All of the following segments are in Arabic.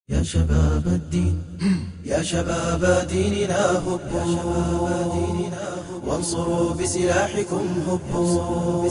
يا شباب الدين يا شباب ديننا هبوا وانصروا بسلاحكم هبوا.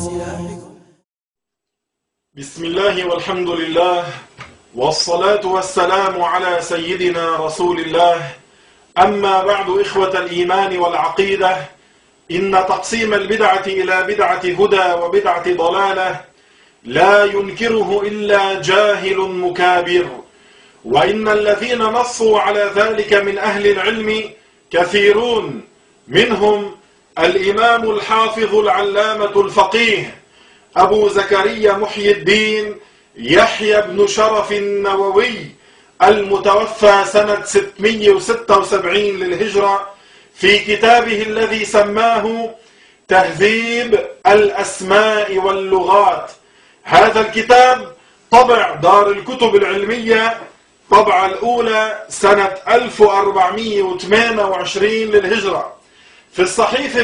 بسم الله والحمد لله والصلاة والسلام على سيدنا رسول الله. أما بعد، إخوة الإيمان والعقيدة، إن تقسيم البدعة إلى بدعة هدى وبدعة ضلالة لا ينكره إلا جاهل مكابر، وإن الذين نصوا على ذلك من أهل العلم كثيرون، منهم الإمام الحافظ العلامة الفقيه أبو زكريا محي الدين يحيى بن شرف النووي المتوفى سنة 676 للهجرة، في كتابه الذي سماه تهذيب الأسماء واللغات. هذا الكتاب طبع دار الكتب العلمية طبعة الأولى سنة 1428 للهجرة. في الصحيفة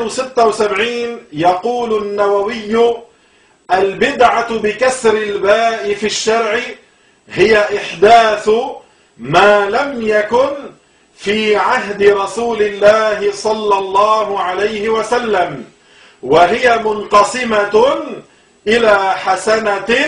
276 يقول النووي: البدعة بكسر الباء في الشرع هي إحداث ما لم يكن في عهد رسول الله صلى الله عليه وسلم، وهي منقسمة إلى حسنة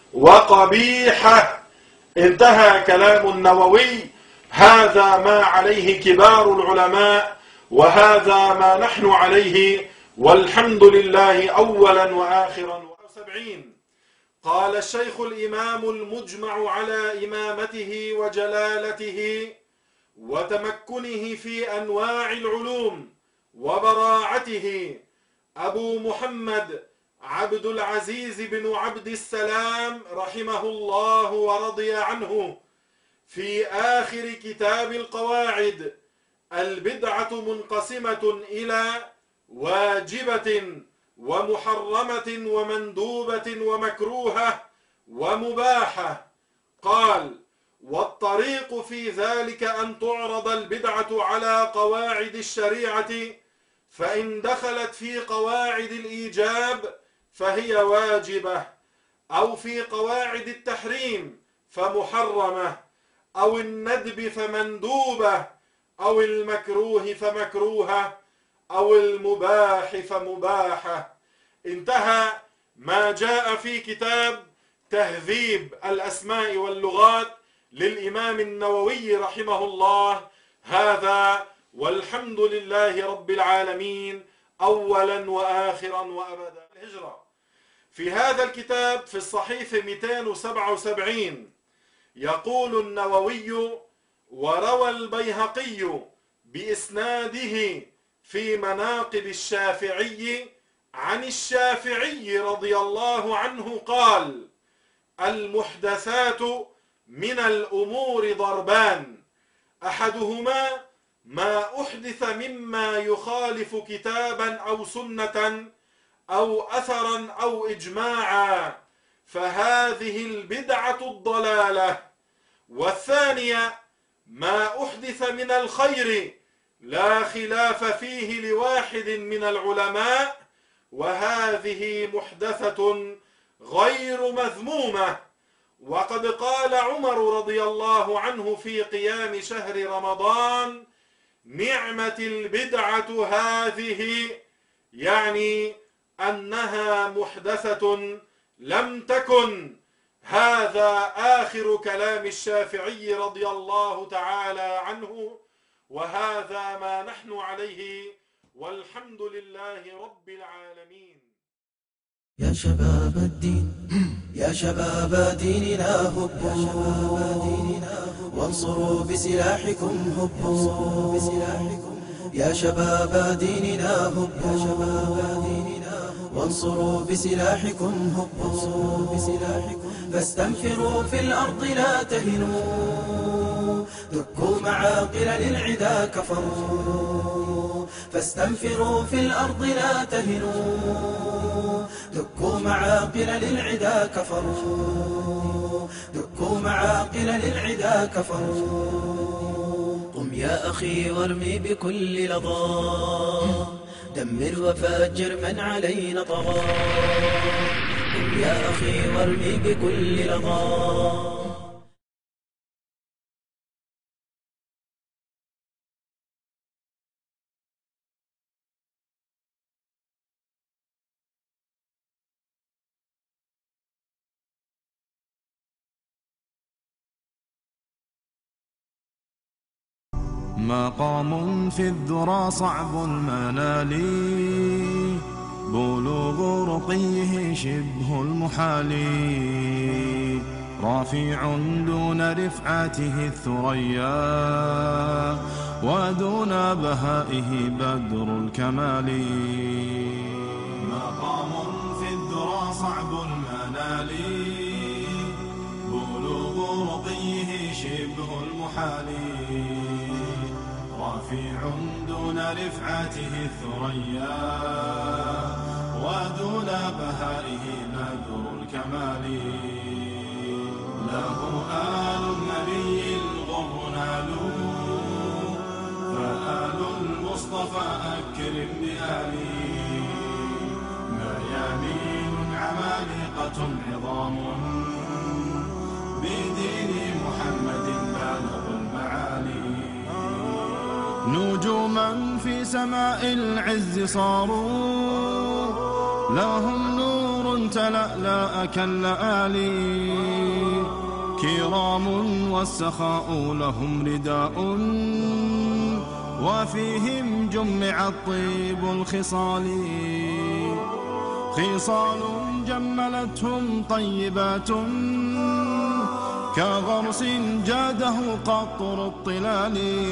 وقبيحة. انتهى كلام النووي. هذا ما عليه كبار العلماء، وهذا ما نحن عليه، والحمد لله أولا وآخرا. 70 قال الشيخ الإمام المجمع على إمامته وجلالته وتمكنه في أنواع العلوم وبراعته أبو محمد عبد العزيز بن عبد السلام رحمه الله ورضي عنه، في آخر كتاب القواعد: البدعة منقسمة إلى واجبة ومحرمة ومندوبة ومكروهة ومباحة. قال: والطريق في ذلك أن تعرض البدعة على قواعد الشريعة، فإن دخلت في قواعد الإيجاب فهي واجبة، أو في قواعد التحريم فمحرمة، أو الندب فمندوبة، أو المكروه فمكروهة، أو المباح فمباحة. انتهى ما جاء في كتاب تهذيب الأسماء واللغات للإمام النووي رحمه الله. هذا والحمد لله رب العالمين أولا وآخرا وأبدا. الهجرة. في هذا الكتاب في الصحيفة 277 يقول النووي: وروى البيهقي بإسناده في مناقب الشافعي عن الشافعي رضي الله عنه قال: المحدثات من الأمور ضربان، أحدهما ما أحدث مما يخالف كتابا أو سنة أو أثرا أو إجماعا، فهذه البدعة الضلالة. والثانية ما أحدث من الخير لا خلاف فيه لواحد من العلماء، وهذه محدثة غير مذمومة. وقد قال عمر رضي الله عنه في قيام شهر رمضان: نعمة البدعة هذه، يعني أنها محدثة لم تكن. هذا آخر كلام الشافعي رضي الله تعالى عنه، وهذا ما نحن عليه، والحمد لله رب العالمين. يا شباب الدين يا شباب ديننا هبوا وانصروا بسلاحكم هبوا. يا شباب ديننا هبوا وانصروا بسلاحكم هبوا. فاستنفروا في الأرض لا تهنوا، دكوا معاقل للعدا كفروا. فاستنفروا في الأرض لا تهنوا، دكوا معاقل للعدا كفروا. دكوا معاقل للعدا كفروا. قم يا أخي وارمي بكل لظى، دمر وفجر من علينا طغى. قم يا أخي وارمي بكل لظى. مقام في الذرى صعب المنال، بلوغ رقيه شبه المحال، رافع دون رفعته الثريا، ودون بهائه بدر الكمال. مقام في الذرى صعب المنال، بلوغ رقيه شبه المحال، رافع دون رفعته الثريا، ودون بهائه بدر الكمال. له آل النبي الغر نالوا، فآل المصطفى أكرم بآله، ميامين عمالقة عظام، بدين محمد بالغ المعالي. نجوما في سماء العز صاروا، لهم نور تلألأ كاللآلي، كرام والسخاء لهم رداء، وفيهم جمع الطيب الخصال، خصال جملتهم طيبات، كغرس جاده قطر الطلال،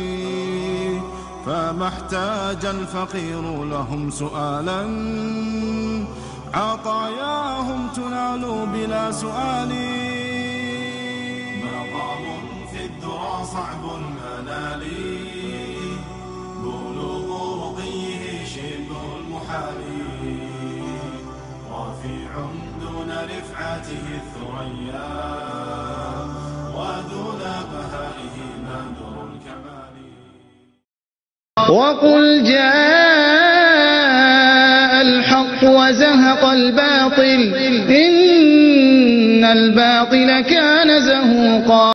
فما احتاج الفقير لهم سؤالا، عطاياهم تنال بلا سؤال. مقام في الذرى صعب المنال، بلوغ رقيه شبه المحال، رافع دون رفعته الثريا، ودون بهائه بدر الكمال. وقل جاء الحق وزهق الباطل، إن الباطل كان زهوقا.